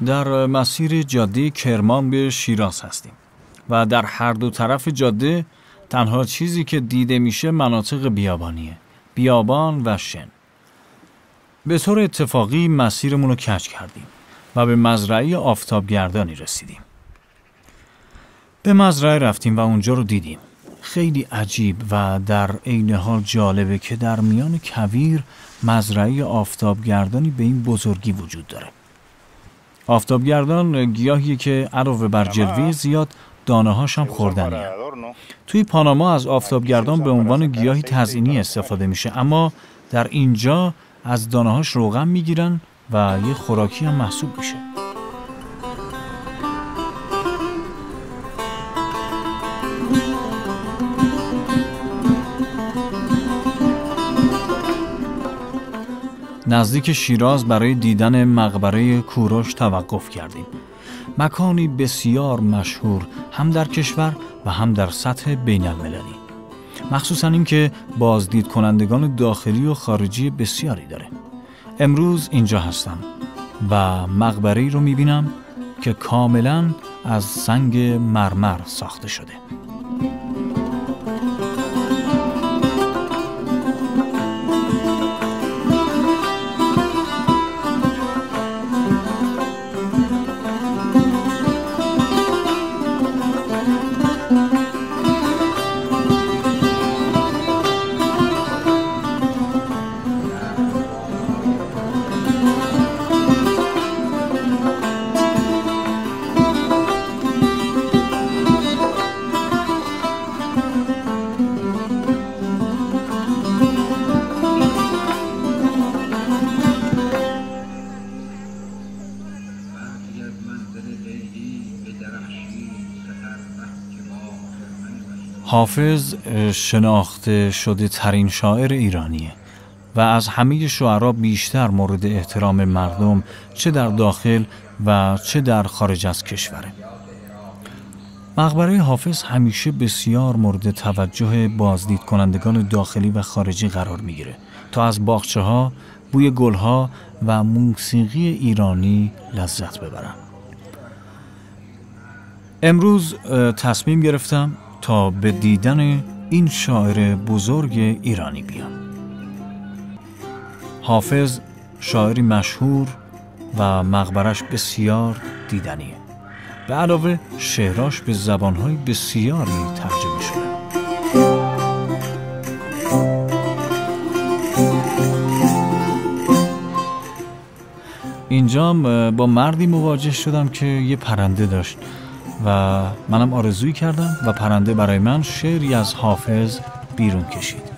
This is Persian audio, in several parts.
در مسیر جاده کرمان به شیراز هستیم و در هر دو طرف جاده تنها چیزی که دیده میشه مناطق بیابانیه، بیابان و شن. به طور اتفاقی مسیرمون رو کج کردیم و به مزرعه آفتابگردانی رسیدیم. به مزرعه رفتیم و اونجا رو دیدیم. خیلی عجیب و در عین حال جالبه که در میان کویر مزرعه آفتابگردانی به این بزرگی وجود داره. آفتابگردان گیاهی که علاوه بر جلوه زیاد دانه‌هاش هم خوردنیه. توی پاناما از آفتابگردان به عنوان گیاهی تزئینی استفاده میشه، اما در اینجا از دانه‌هاش روغن میگیرن و یه خوراکی هم محسوب میشه. نزدیک شیراز برای دیدن مقبره کوروش توقف کردیم. مکانی بسیار مشهور هم در کشور و هم در سطح بین المللی. مخصوصاً این که بازدید کنندگان داخلی و خارجی بسیاری داره. امروز اینجا هستم و مقبره‌ای رو میبینم که کاملاً از سنگ مرمر ساخته شده. حافظ شناخته شده ترین شاعر ایرانیه و از همه شعرا بیشتر مورد احترام مردم چه در داخل و چه در خارج از کشوره. مقبره حافظ همیشه بسیار مورد توجه بازدید کنندگان داخلی و خارجی قرار میگیره تا از باغچه‌ها، بوی گلها و موسیقی ایرانی لذت ببرن. امروز تصمیم گرفتم تا به دیدن این شاعر بزرگ ایرانی بیام. حافظ شاعری مشهور و مقبرش بسیار دیدنیه. به علاوه شعراش به زبانهای بسیاری ترجمه شده. اینجا با مردی مواجه شدم که یه پرنده داشت و منم آرزویی کردم و پرنده برای من شعری از حافظ بیرون کشید.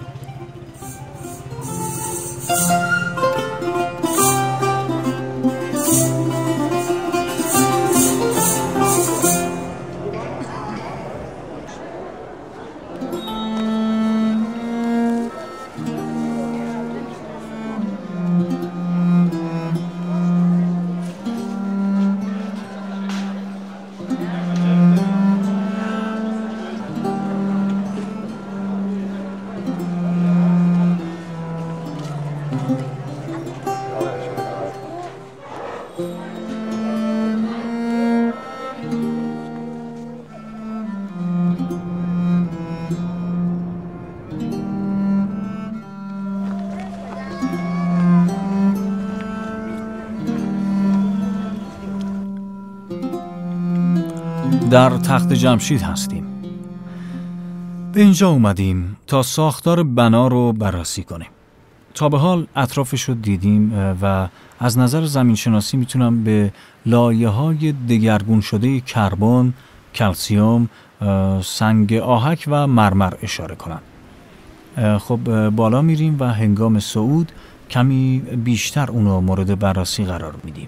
در تخت جمشید هستیم. به اینجا اومدیم تا ساختار بنا رو بررسی کنیم. تا به حال اطرافش رو دیدیم و از نظر زمینشناسی میتونم به لایه‌های دگرگون شده کربن، کلسیم، سنگ آهک و مرمر اشاره کنم. خب بالا میریم و هنگام صعود کمی بیشتر اونو مورد بررسی قرار میدیم.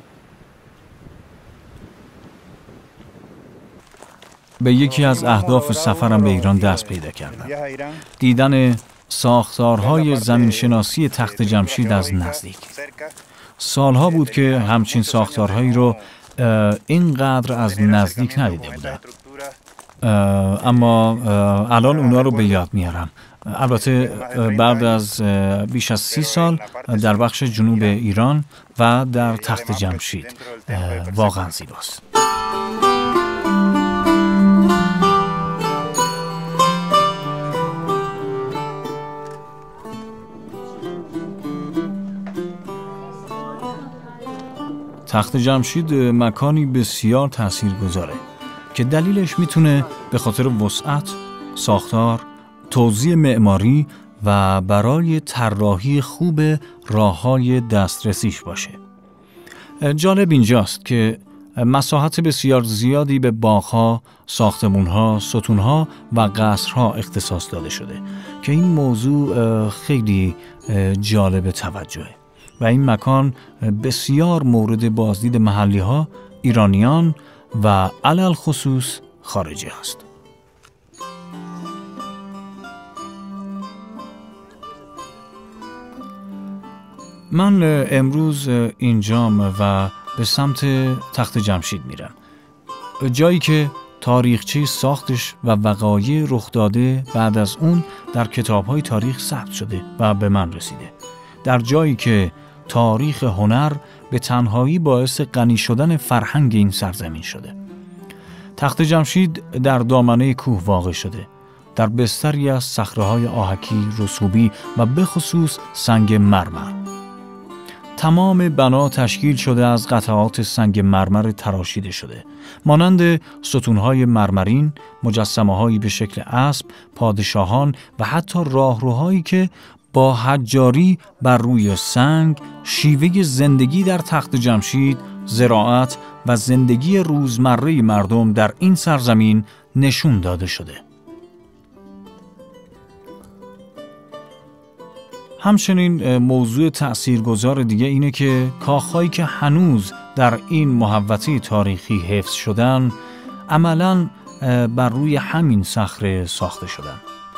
به یکی از اهداف سفرم به ایران دست پیدا کردم. دیدن ساختارهای زمینشناسی تخت جمشید از نزدیک. سالها بود که همچین ساختارهایی رو اینقدر از نزدیک ندیده بودم. اما الان اونا رو به یاد میارم البته بعد از بیش از 30 سال در بخش جنوب ایران و در تخت جمشید واقعا زیباست. تخت جمشید مکانی بسیار تاثیرگذاره که دلیلش میتونه به خاطر وسعت، ساختار، توزیع معماری و برای طراحی خوب راه‌های دسترسیش باشه. جالب اینجاست که مساحت بسیار زیادی به باغ‌ها، ساختمان‌ها، ستون‌ها و قصرها اختصاص داده شده که این موضوع خیلی جالب توجهه و این مکان بسیار مورد بازدید محلی‌ها، ایرانیان و علل خصوص خارجی هست. من امروز اینجام و به سمت تخت جمشید میرم، جایی که تاریخچه ساختش و وقایع رخ داده بعد از اون در کتاب‌های تاریخ ثبت شده و به من رسیده، در جایی که تاریخ هنر به تنهایی باعث غنی شدن فرهنگ این سرزمین شده. تخت جمشید در دامنه کوه واقع شده، در بستری از صخره‌های آهکی، رسوبی و به خصوص سنگ مرمر. تمام بنا تشکیل شده از قطعات سنگ مرمر تراشیده شده، مانند ستون‌های مرمرین، مجسمه‌هایی به شکل اسب، پادشاهان و حتی راهروهایی که با حجاری بر روی سنگ شیوه زندگی در تخت جمشید، زراعت و زندگی روزمره مردم در این سرزمین نشون داده شده. همچنین موضوع تأثیرگذار دیگه اینه که کاخهایی که هنوز در این محوطه تاریخی حفظ شدن عملاً بر روی همین صخره ساخته شدن.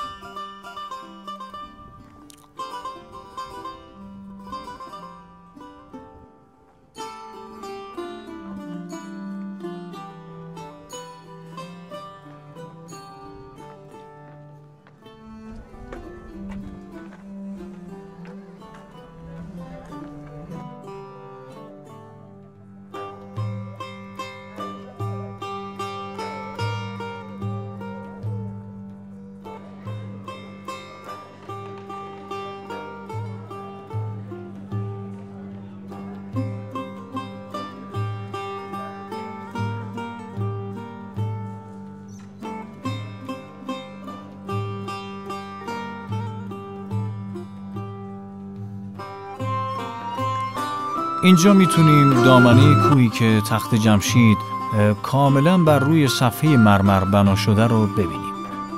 اینجا میتونیم دامنه کوهی که تخت جمشید کاملا بر روی صفحه مرمر بنا شده رو ببینیم.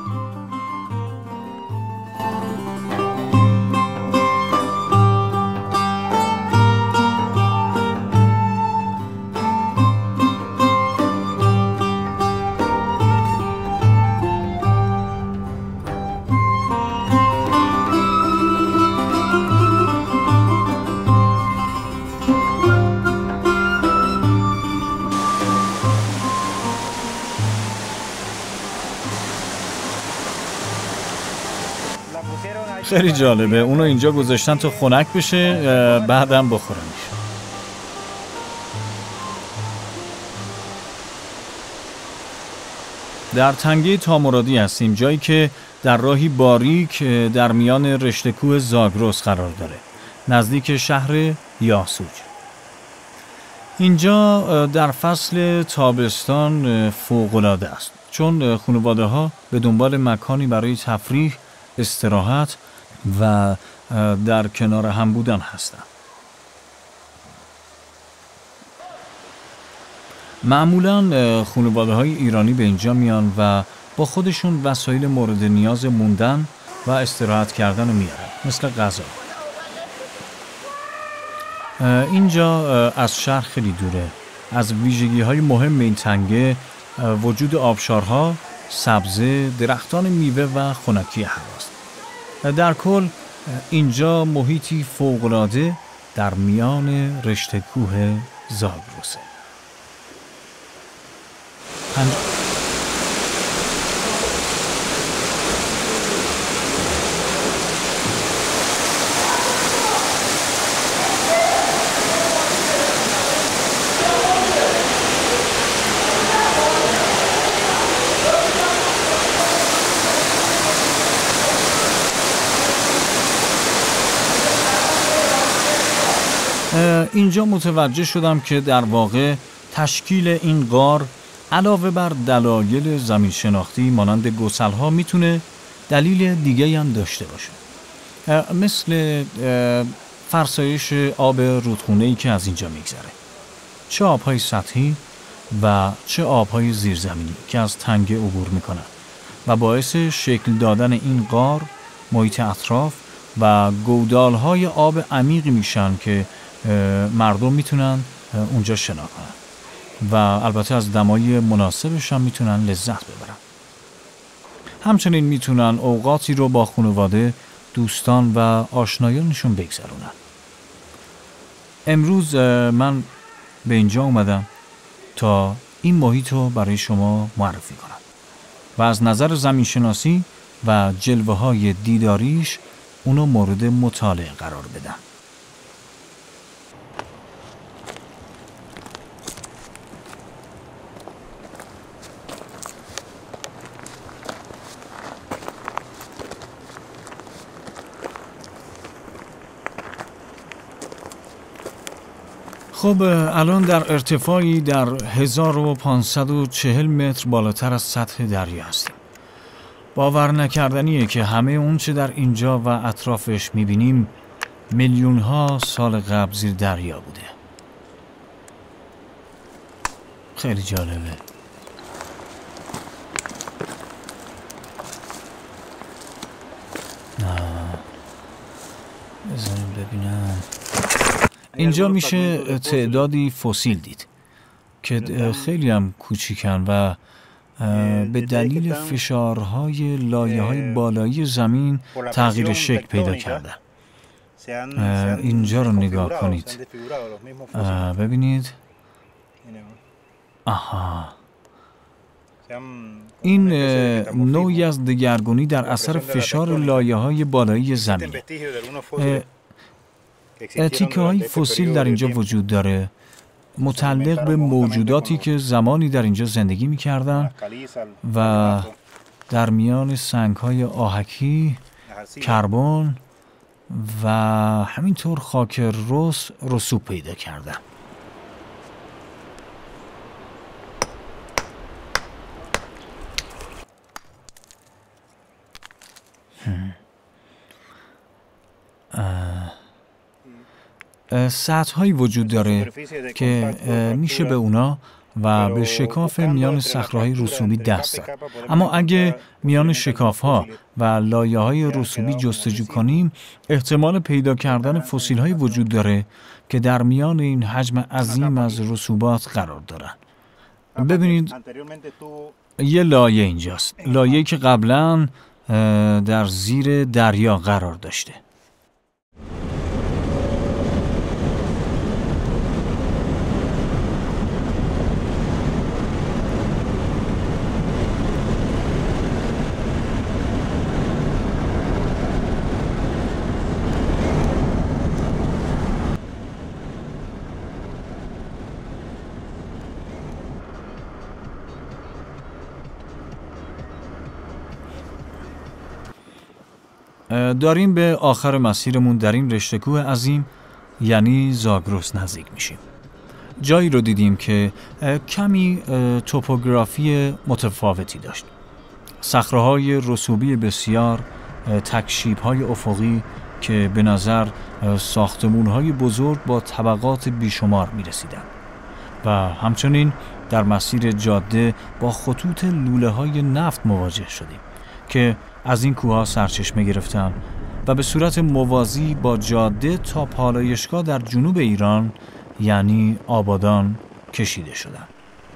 خیلی جالبه، اونو اینجا گذاشتن تا خنک بشه بعدم بخورنش. در تنگه تامرادی هستیم، جایی که در راهی باریک در میان رشته کوه زاگرس قرار داره، نزدیک شهر یاسوج. اینجا در فصل تابستان فوق‌العاده است، چون خانواده‌ها به دنبال مکانی برای تفریح، استراحت و در کنار هم بودن هستند. معمولاً خانواده‌های ایرانی به اینجا میان و با خودشون وسایل مورد نیاز موندن و استراحت کردن رو میارن، مثل غذا. اینجا از شهر خیلی دوره. از ویژگی‌های مهم این تنگه وجود آبشارها، سبزه، درختان میوه و خنکی هواست. در کل اینجا محیطی فوق‌العاده در میان رشته کوه زاگرسه. اینجا متوجه شدم که در واقع تشکیل این غار علاوه بر دلایل زمین شناختی مانند گسل‌ها میتونه دلیل دیگه هم داشته باشه، مثل فرسایش آب رودخونه‌ای که از اینجا میگذره، چه آب‌های سطحی و چه آب‌های زیرزمینی که از تنگه عبور میکنن و باعث شکل دادن این غار، محیط اطراف و گودال‌های آب عمیقی میشن که مردم میتونن اونجا شنا کنن و البته از دمای مناسبش هم میتونن لذت ببرن. همچنین میتونن اوقاتی رو با خانواده، دوستان و آشنایانشون بگذرونن. امروز من به اینجا اومدم تا این محیط رو برای شما معرفی کنم و از نظر زمینشناسی و جلوه‌های دیداریش اونو مورد مطالعه قرار بدم. خب الان در ارتفاعی در 1540 متر بالاتر از سطح دریا هستیم. باور نکردنیه که همه اون چه در اینجا و اطرافش میبینیم میلیون ها سال قبل زیر دریا بوده. خیلی جالبه. بذاریم ببینم. اینجا میشه تعدادی فسیل دید که خیلی هم کوچیکن و به دلیل فشارهای لایه‌های بالایی زمین تغییر شکل پیدا کردن. اینجا رو نگاه کنید. ببینید. آها. این نوعی از دگرگونی در اثر فشار لایه‌های بالایی زمین. تیکه‌های فسیل در اینجا وجود داره، متعلق به موجوداتی که زمانی در اینجا زندگی می‌کردن و در میان سنگ‌های آهکی، کربن و همینطور خاک رس رسوب پیدا کردن. سطح‌هایی وجود داره که میشه به اونا و به شکاف میان صخره‌های رسوبی دست زد. اما اگه میان شکاف‌ها و لایه‌های رسوبی جستجو کنیم، احتمال پیدا کردن فسیل‌هایی وجود داره که در میان این حجم عظیم از رسوبات قرار دارن. ببینید یه لایه اینجاست، لایه‌ای که قبلاً در زیر دریا قرار داشته. داریم به آخر مسیرمون در این رشته کوه عظیم یعنی زاگرس نزدیک میشیم. جایی رو دیدیم که کمی توپوگرافی متفاوتی داشت. صخره‌های رسوبی بسیار، تکشیب‌های افقی که به نظر ساختمان‌های بزرگ با طبقات بیشمار می‌رسیدند. و همچنین در مسیر جاده با خطوط لوله‌های نفت مواجه شدیم که از این کوه‌ها سرچشمه گرفتن و به صورت موازی با جاده تا پالایشگاه در جنوب ایران یعنی آبادان کشیده شدند.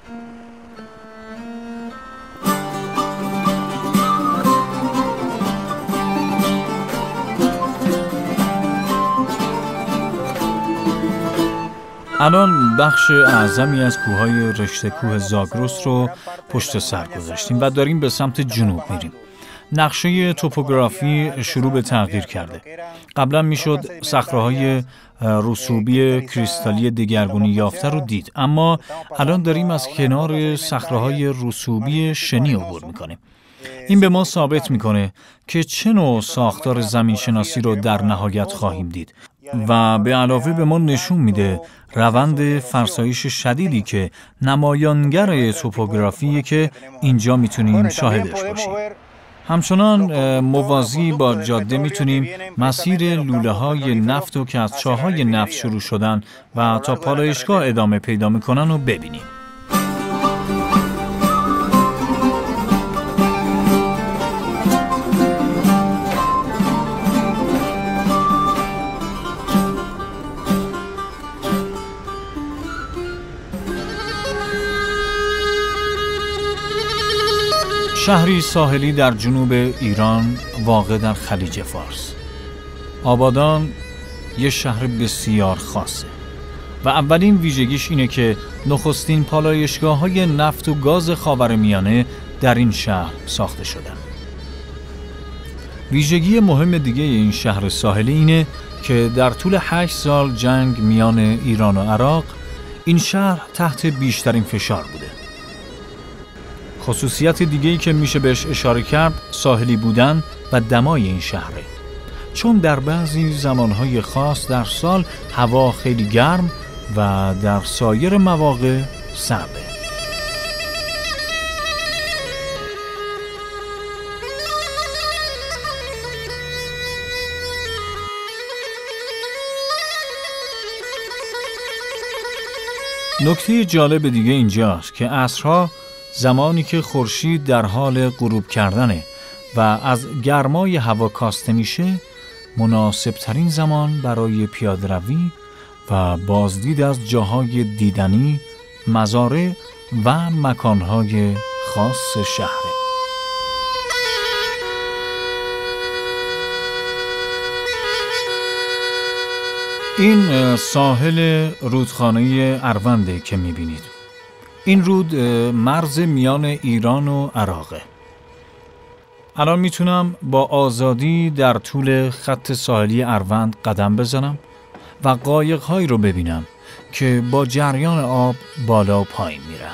الان بخش اعظمی از کوههای رشته کوه زاگرس رو پشت سر گذاشتیم و داریم به سمت جنوب میریم. نقشه توپوگرافی شروع به تغییر کرده. قبلا میشد صخره‌های رسوبی کریستالی دگرگونی یافته رو دید، اما الان داریم از کنار صخره‌های رسوبی شنی عبور میکنیم. این به ما ثابت میکنه که چه نوع ساختار زمین شناسی رو در نهایت خواهیم دید و به علاوه به ما نشون میده روند فرسایش شدیدی که نمایانگر توپوگرافیه که اینجا میتونیم شاهدش باشیم. همچنان موازی با جاده میتونیم مسیر لوله های نفت و که از چاهای نفت شروع شدن و تا پالایشگاه ادامه پیدا میکنن رو ببینیم. شهری ساحلی در جنوب ایران واقع در خلیج فارس. آبادان یه شهر بسیار خاصه و اولین ویژگیش اینه که نخستین پالایشگاه‌های نفت و گاز خاورمیانه در این شهر ساخته شدن. ویژگی مهم دیگه این شهر ساحلی اینه که در طول 8 سال جنگ میان ایران و عراق این شهر تحت بیشترین فشار بوده. خصوصیت دیگه‌ای که میشه بهش اشاره کرد ساحلی بودن و دمای این شهره، چون در بعضی زمانهای خاص در سال هوا خیلی گرم و در سایر مواقع سرده. نکته جالب دیگه اینجاست که عصرها زمانی که خورشید در حال غروب کردنه و از گرمای هوا کاسته میشه، مناسب ترین زمان برای پیاده‌روی و بازدید از جاهای دیدنی، مزارع و مکانهای خاص شهره. این ساحل رودخانه ارونده که میبینید. این رود مرز میان ایران و عراقه. الان میتونم با آزادی در طول خط ساحلی اروند قدم بزنم و قایق‌هایی رو ببینم که با جریان آب بالا و پایین میرن.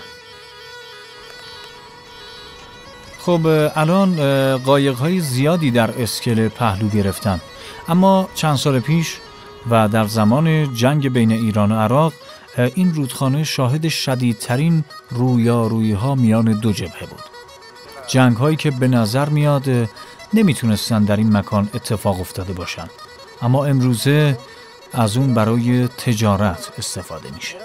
خب الان قایق‌های زیادی در اسکله پهلو گرفتن، اما چند سال پیش و در زمان جنگ بین ایران و عراق این رودخانه شاهد شدیدترین رویارویی‌ها میان دو جبهه بود. جنگ‌هایی که به نظر میاد نمیتونستن در این مکان اتفاق افتاده باشن، اما امروزه از اون برای تجارت استفاده میشه.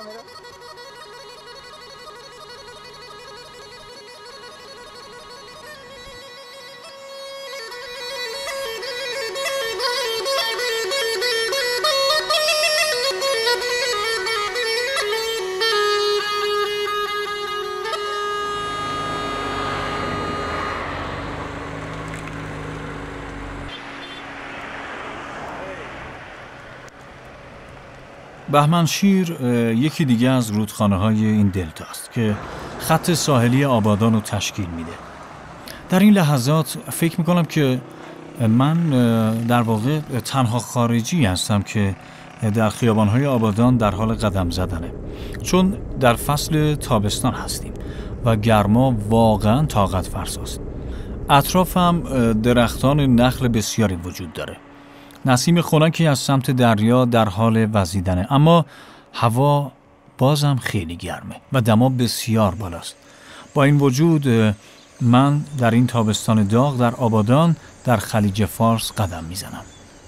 بهمنشیر یکی دیگه از رودخانه‌های این دلتاست که خط ساحلی آبادان رو تشکیل میده. در این لحظات فکر میکنم که من در واقع تنها خارجی هستم که در خیابان‌های آبادان در حال قدم زدنه، چون در فصل تابستان هستیم و گرما واقعاً طاقت فرساست. اطرافم درختان نخل بسیاری وجود داره. نسیم خنکی از سمت دریا در حال وزیدنه، اما هوا بازم خیلی گرمه و دما بسیار بالاست. با این وجود من در این تابستان داغ در آبادان در خلیج فارس قدم میزنم.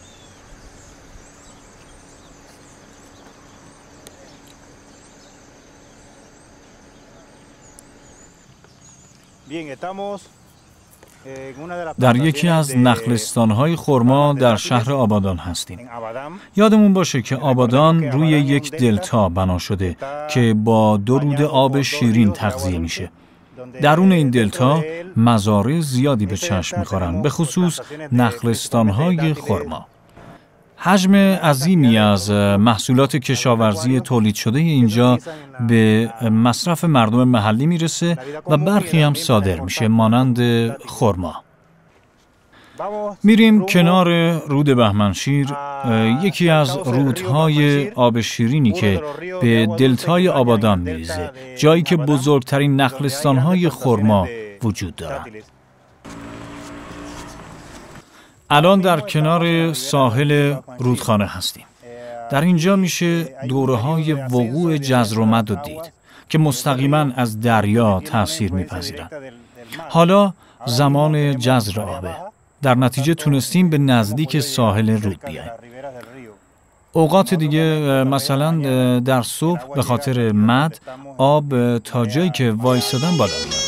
در یکی از نخلستان‌های خرما در شهر آبادان هستیم. یادمون باشه که آبادان روی یک دلتا بنا شده که با 2 رود آب شیرین تغذیه میشه. درون این دلتا مزارع زیادی به چشم می‌خورن، به خصوص نخلستان‌های خرما. حجم عظیمی از محصولات کشاورزی تولید شده اینجا به مصرف مردم محلی میرسه و برخی هم صادر میشه، مانند خرما. میریم کنار رود بهمنشیر، یکی از رودهای آب شیرینی که به دلتای آبادان میریزه، جایی که بزرگترین نخلستان‌های خرما وجود دارند. الان در کنار ساحل رودخانه هستیم. در اینجا میشه دوره‌های وقوع جزر و مد رو دید که مستقیما از دریا تأثیر میپذیرن. حالا زمان جزر آبه. در نتیجه تونستیم به نزدیک ساحل رود بیاییم. اوقات دیگه مثلا در صبح به خاطر مد آب تا جایی که وایسادن بالا میاد.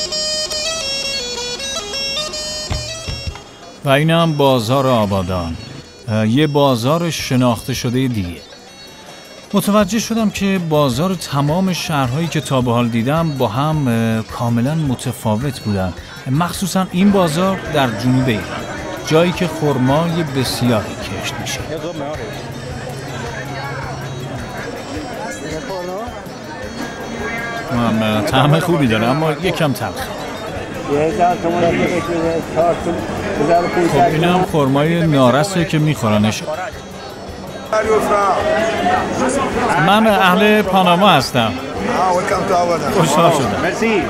و اینم بازار آبادان، یه بازار شناخته شده دیگه. متوجه شدم که بازار تمام شهرهایی که تا به حال دیدم با هم کاملا متفاوت بودن، مخصوصا این بازار در جنوب ایران، جایی که خرمای بسیاری کشت میشه. طعم خوبی داره اما یکم تلخ. خب اینم خرمای نارسه که میخورنش. من اهل پاناما هستم. خوشحال شدم.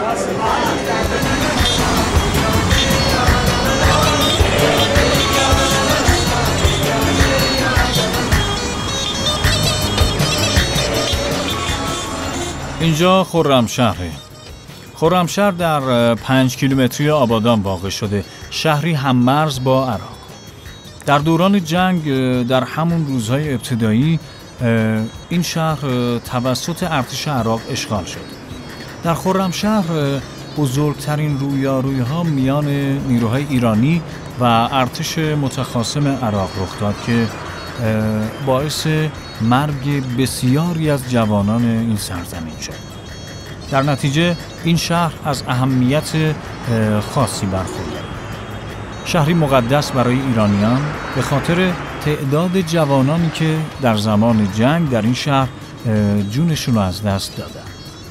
اینجا خرمشهره. خرمشهر در 5 کیلومتری آبادان واقع شده، شهری هممرز با عراق. در دوران جنگ در همون روزهای ابتدایی این شهر توسط ارتش عراق اشغال شد. در خرمشهر بزرگترین رویارویی‌ها میان نیروهای ایرانی و ارتش متخاصم عراق رخ داد که باعث مرگ بسیاری از جوانان این سرزمین شد. در نتیجه این شهر از اهمیت خاصی برخوردار. شهری مقدس برای ایرانیان به خاطر تعداد جوانانی که در زمان جنگ در این شهر جونشون رو از دست دادن.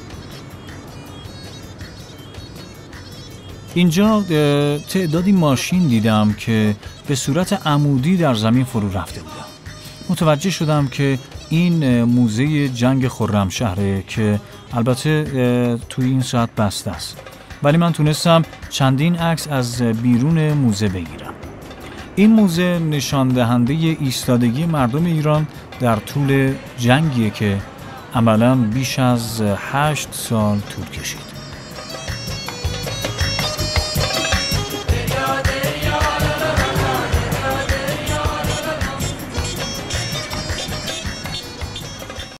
اینجا تعدادی ماشین دیدم که به صورت عمودی در زمین فرو رفته بودن. متوجه شدم که این موزه جنگ خرمشهره که البته توی این ساعت بسته است، ولی من تونستم چندین عکس از بیرون موزه بگیرم. این موزه نشان دهنده ایستادگی مردم ایران در طول جنگیه که عملاً بیش از 8 سال طول کشید.